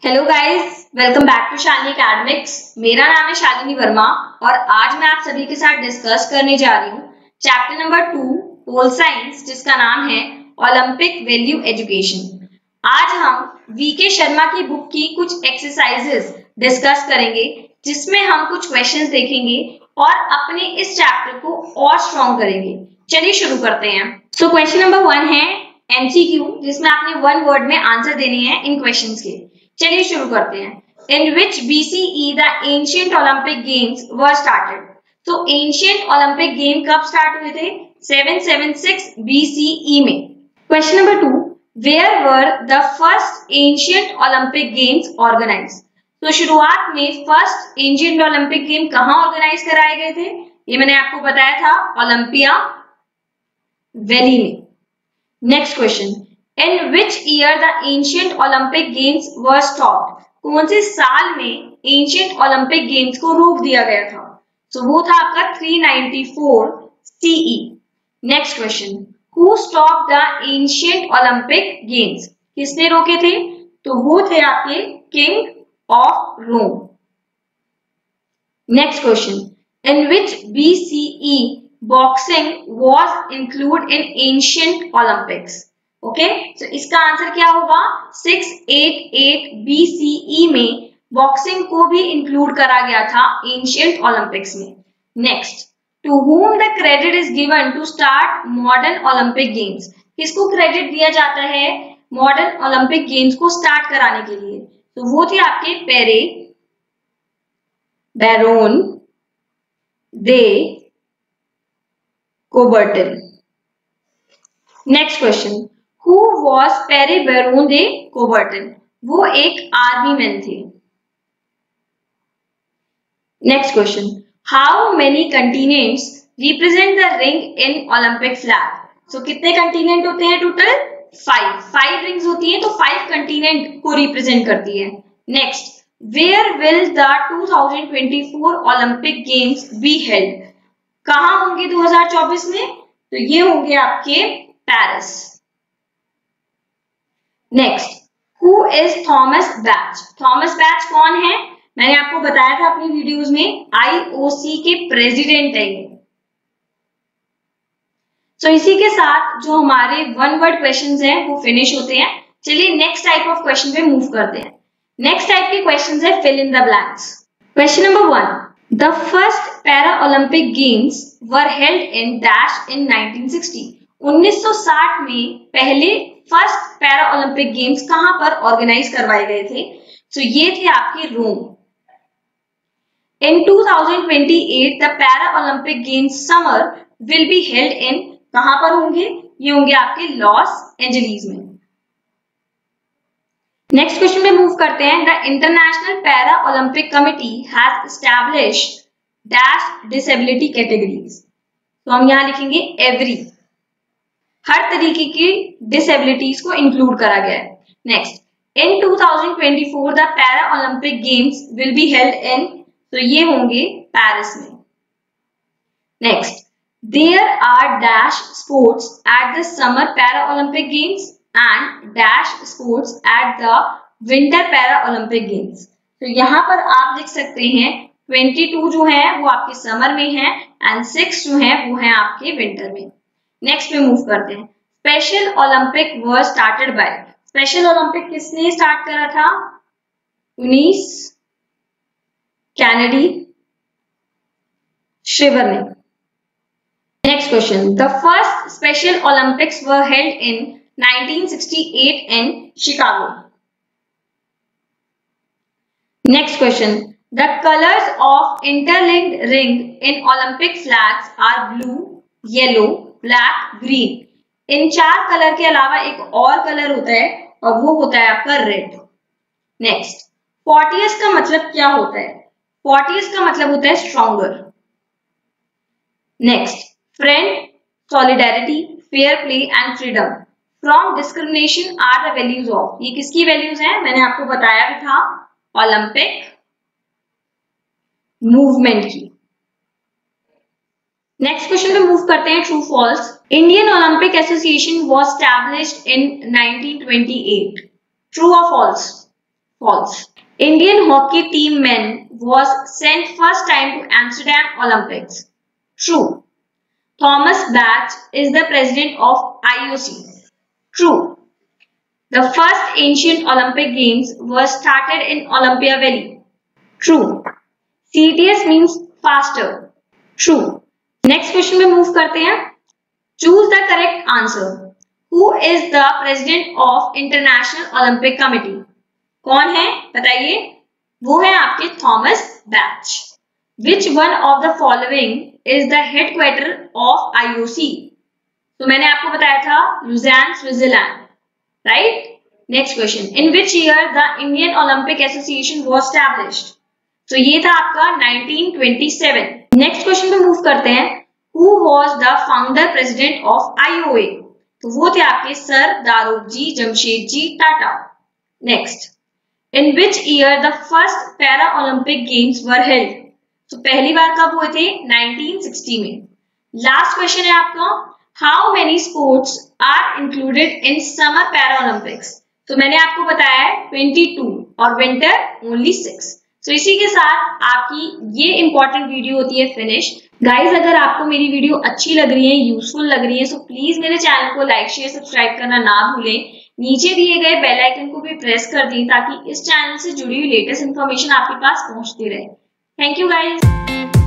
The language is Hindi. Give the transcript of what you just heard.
Hello guys, welcome back to Shalini academics. मेरा नाम है शालिनी वर्मा और आज मैं आप सभी के साथ डिस्कस करने जा रही हूँ चैप्टर नंबर 2 पोल साइंस, जिसका नाम है ओलंपिक वैल्यू एजुकेशन। आज हम वीके शर्मा की बुक की कुछ एक्सरसाइजेस डिस्कस करेंगे, जिसमें हम कुछ क्वेश्चंस देखेंगे और अपने इस चैप्टर को और स्ट्रॉन्ग करेंगे। चलिए शुरू करते हैं। सो क्वेश्चन नंबर 1 है एमसीक्यू, जिसमें आपने वन वर्ड में आंसर देने हैं इन क्वेश्चंस के। चलिए शुरू करते हैं। In which BCE the ancient Olympic games were started. तो एंशिएंट ओलंपिक गेम कब स्टार्ट हुए थे? 776 BCE में। Question number 2, where were the first ancient Olympic games organised. तो शुरुआत में फर्स्ट एंशिएंट ओलंपिक गेम कहाँ ऑर्गेनाइज कराए गए थे? ये मैंने आपको बताया था, ओलंपिया वैली में। Next question, in which year the ancient Olympic games were stopped. कौन से साल में एंशिएंट ओलंपिक गेम्स को रोक दिया गया था? तो वो था आपका 394 CE। Next question, who stop the ancient Olympic games. किसने रोके थे? तो वो थे आपके king of Rome. Next question, in which BCE boxing was include in ancient Olympics. Okay, तो इसका आंसर क्या होगा? 688 BCE में बॉक्सिंग को भी इंक्लूड करा गया था एंशिएंट ओलंपिक्स में। Next, to whom the credit is given to start modern Olympic games. किसको क्रेडिट दिया जाता है मॉडर्न ओलंपिक गेम्स को स्टार्ट कराने के लिए? तो वो थे आपके Pierre, baron de Coubertin. Next question, who was Pierre baron de Coubertin. वो एक आर्मी मैन थे। Next question, how many continents represent the ring in Olympic flag. तो कितने कंटिनेंट होते हैं टोटल? 5 रिंग्स होती है, तो 5 कंटिनेंट को रिप्रेजेंट करती है। Next, where will the 2024 Olympic games be held. कहां होंगे 2024 में? तो ये होंगे आपके Paris. Next, who is Thomas Bach. Thomas Bach कौन है? मैंने आपको बताया था अपनी वीडियोस में, IOC के प्रेसिडेंट है ये। तो इसी के साथ जो हमारे वन वर्ड क्वेश्चंस हैं वो फिनिश होते हैं। चलिए नेक्स्ट टाइप ऑफ क्वेश्चन पे मूव करते हैं। नेक्स्ट टाइप के क्वेश्चंस है fill in the blanks. Question number 1, the first para Olympic games were held in dash in 1960। 1960 में पहले फर्स्ट पैरा ओलंपिक गेम्स कहां पर ऑर्गेनाइज करवाए गए थे? तो ये थे आपके रोम। इन 2028 the para Olympic games summer will be held in, कहां पर होंगे? ये होंगे आपके लॉस एंजलीस में। नेक्स्ट क्वेश्चन में मूव करते हैं। The international para Olympic committee has established dash disability categories. तो हम यहां लिखेंगे एवरी, हर तरीके की डिसेबिलिटीज को इंक्लूड करा गया है। Next, in 2024 the para Olympic games will be held in, तो ये होंगे पेरिस में। Next, there are dash sports at the summer para Olympic games and dash sports at the winter para Olympic games. तो यहां पर आप लिख सकते हैं 22 जो है वो आपके समर में है एंड 6 जो है वो है आपके विंटर में। नेक्स्ट पे मूव करते हैं। Special Olympic were started by. Special Olympic किसने स्टार्ट करा था? यूनिस कैनेडी श्रीवर ने। Next question, the first special Olympics were held in 1968 in Chicago. Next question, the colors of interlinked ring in Olympic flags are blue, yellow, black, green. इन 4 कलर के अलावा एक और कलर होता है और वो होता है आपका रेड। नेक्स्ट, 40th का मतलब क्या होता है? 40th का मतलब होता है stronger. Next, friend, solidarity, fair play and freedom from discrimination are the values of. ये किसकी वैल्यूज हैं? मैंने आपको बताया भी था, ओलंपिक मूवमेंट की। नेक्स्ट क्वेश्चन पे मूव करते हैं, true false. Indian Olympic Association was established in 1928। True और false? False. Indian hockey team men was sent first time to Amsterdam Olympics. True. Thomas Bach is the president of IOC. True. The first ancient Olympic games were started in Olympia Valley. True. CTS means faster. True. Next question में मूव करते हैं. Choose the correct answer. Who is the president of International Olympic Committee? कौन है बताइए? वो है आपके Thomas Bach. Which one of the following is the headquarter of IOC? तो मैंने आपको बताया था Lausanne, Switzerland, right? Next question. In which year the Indian Olympic Association was established? तो ये था आपका 1927. नेक्स्ट क्वेश्चन पे मूव करते हैं. Who was the founder president of IOA? तो वो थे आपके Sir Dorabji Jamsetji Tata. Next. In which year the first para Olympic games were held? तो पहली बार कब हुए थे? 1960 में. लास्ट क्वेश्चन है आपका. How many sports are included in summer para Olympics? तो मैंने आपको बताया है 22 और विंटर ओनली 6. तो इसी के साथ आपकी ये इंपॉर्टेंट वीडियो होती है फिनिश. गाइज अगर आपको मेरी वीडियो अच्छी लग रही है, यूजफुल लग रही है, तो प्लीज मेरे चैनल को लाइक शेयर सब्सक्राइब करना ना भूलें. नीचे दिए गए बेल आइकन को भी प्रेस कर दें ताकि इस चैनल से जुड़ी हुई लेटेस्ट इन्फॉर्मेशन आपके पास पहुंचती रहे. Thank you guys.